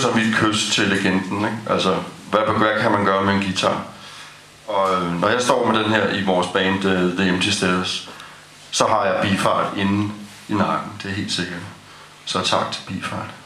så mit kys til legenden, ikke? Altså, hvad kan man gøre med en guitar? Og når jeg står med den her i vores band, The Empty Stairs, så har jeg Beefheart inde i nakken, det er helt sikkert. Så tak til Beefheart.